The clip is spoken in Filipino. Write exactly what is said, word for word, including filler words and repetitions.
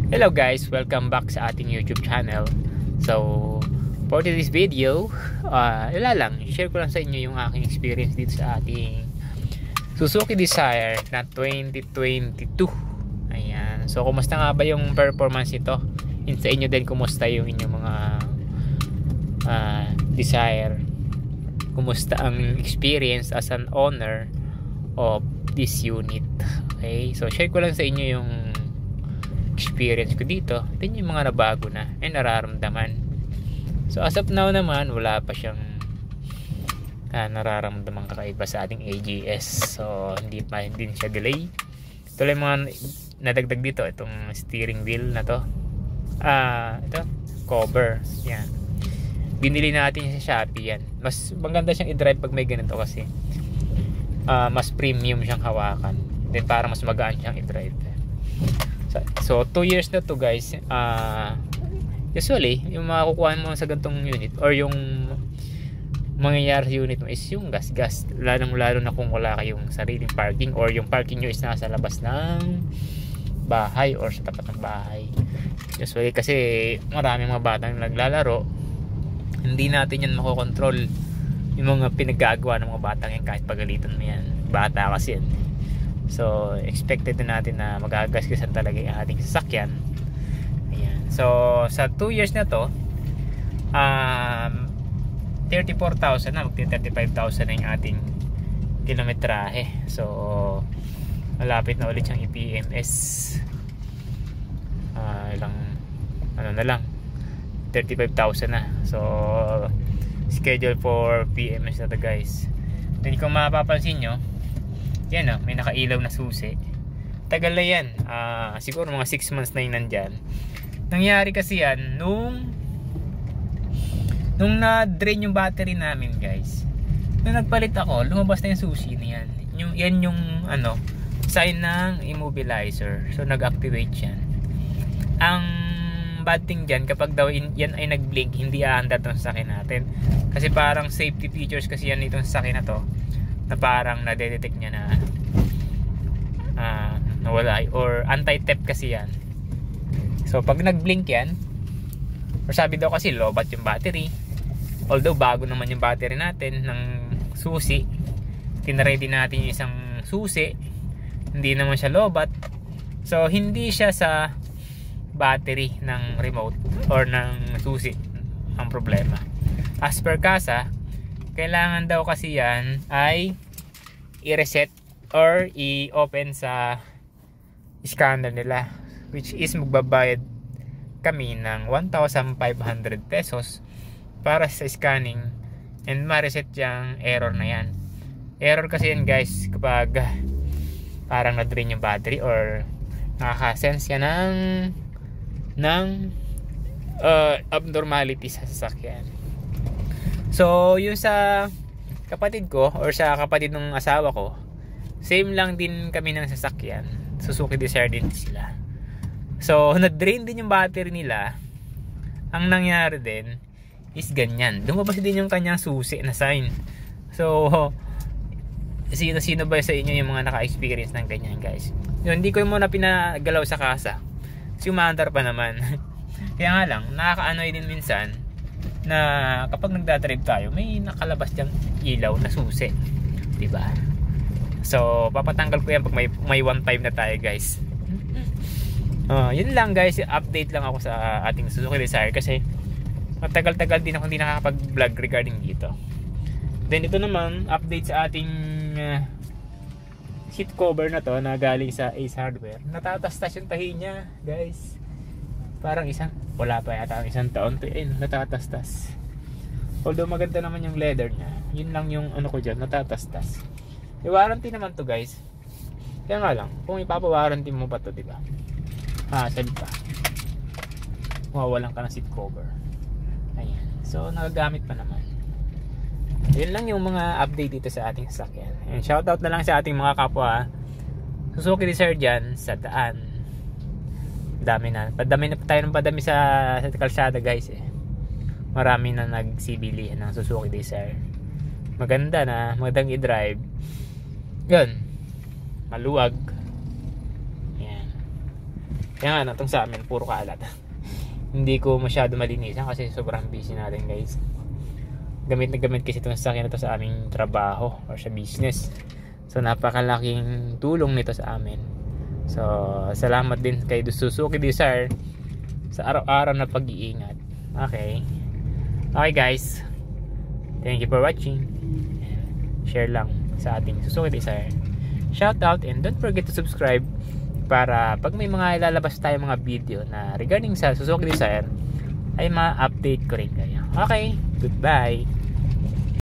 Hello guys, welcome back sa ating YouTube channel. So, for this video, uh, wala lang, share ko lang sa inyo yung aking experience dito sa ating Suzuki Dzire na twenty twenty-two. Ayan, so kumusta nga ba yung performance nito? In sa inyo din, kumusta yung inyong mga uh, Dzire? Kumusta ang experience as an owner of this unit? Okay, so share ko lang sa inyo yung experience ko dito. Ito yung mga nabago na ay nararamdaman. So as of now naman, wala pa siyang ah, nararamdaman kakaiba sa ating A G S. So hindi pa hindi siya delay. Ito lang mga nadagdag dito, itong steering wheel na to. Ah, ito cover. Yan. Binili natin sa Shopee yan. Mas maganda siyang i-drive pag may ganito kasi ah, mas premium siyang hawakan. Then para mas magaan siyang i-drive. So two years na to guys. uh, Usually yung makukuha mo sa gantong unit or yung mangyayari sa unit mo is yung gas gas lalong lalo na kung wala kayong sariling parking or yung parking nyo is nasa labas ng bahay or sa tapat ng bahay. Usually kasi maraming mga batang naglalaro, hindi natin yan makokontrol yung mga pinaggagawa ng mga batang yan kahit pagalitan mo yan. Bata kasi yan. So expected na natin na magagasgasan talaga yung ating sasakyan. Ayan. So sa two years na to, um, thirty-four thousand na, magti thirty-five thousand na yung ating kilometrahe. So malapit na ulit siyang i-P M S. uh, ilang ano na lang, thirty-five thousand na. So schedule for P M S na to guys. Then kung mapapansin nyo, yan o, may nakailaw na susi. Tagal na yan, uh, siguro mga six months na yun nandyan. Nangyari kasi yan nung nung na-drain yung battery namin guys. Nung nagpalit ako, lumabas na yung susi na yan. Yung, yan yung ano, sign ng immobilizer. So nag-activate yan. Ang bad thing dyan, kapag daw in, yan ay nag-blink, hindi aandar itong sasakyan natin. Kasi parang safety features kasi yan itong sasakyan na to, na parang nadedetect niya na uh, nawala or anti-theft kasi yan. So pag nag-blink yan, or sabi daw kasi lobat yung battery, although bago naman yung battery natin ng susi, tinready natin yung isang susi, hindi naman siya lobat. So hindi siya sa battery ng remote or ng susi ang problema. As per Kasa, kailangan daw kasi yan ay i-reset or i-open sa scanner nila, which is magbabayad kami ng one thousand five hundred pesos para sa scanning and ma-reset yung error na yan. Error kasi yan guys kapag parang na-drain yung battery or nakaka-sense yan ng ng uh, abnormality sa sasakyan. So yung sa kapatid ko or sa kapatid ng asawa ko, same lang din kami ng sasakyan, Suzuki Dzire din sila. So na-drain din yung battery nila. Ang nangyari din is ganyan, lumabas din yung kanyang susi na sign. So sino-sino ba sa inyo yung mga naka-experience ng ganyan guys? Yun, hindi ko muna pinagalaw sa Kasa kasi umandar pa naman. Kaya nga lang, nakaka-annoy din minsan na kapag nagdadrive tayo, may nakalabas diyang ilaw na susi, diba? So papatanggal ko yan pag may, may one five na tayo guys. uh, Yun lang guys, update lang ako sa ating Suzuki Dzire kasi matagal-tagal din ako hindi nakakapag vlog regarding dito. Then ito naman, update sa ating uh, seat cover na to na galing sa Ace Hardware. Natatastas yung tahi niya guys. Parang isang, wala pa yata ang isang taon to, eh, natatastas. Although maganda naman yung leather niya, yun lang yung ano ko dyan, natatastas. May warranty naman to guys. Kaya nga lang, kung ipapawarranty mo pa to, diba? Ah, sabi pa, mawawalan ka ng seat cover. Ayan, so nagagamit pa naman. Yun lang yung mga update dito sa ating sasakyan. And shoutout na lang sa ating mga kapwa Suzuki Dzire dyan sa daan. Dami na, padami na tayo ng padami sa, sa kalsada guys eh. Marami na nagsibilihan ng Suzuki Dzire. Maganda na, magandang i-drive. Yun, maluwag. Yan. Kaya nga, itong sa amin, puro kalat. Hindi ko masyado malinisan kasi sobrang busy natin guys. Gamit na gamit kasi itong sasakyan na to sa aming trabaho or sa business. So napakalaking tulong nito sa amin. So salamat din kay Suzuki Desire sa araw-araw na pag-iingat. Okay. Okay guys. Thank you for watching. And share lang sa ating Suzuki Desire. Shout out and don't forget to subscribe para pag may mga ilalabas tayo mga video na regarding sa Suzuki Desire ay ma-update ko rin kayo. Okay, goodbye.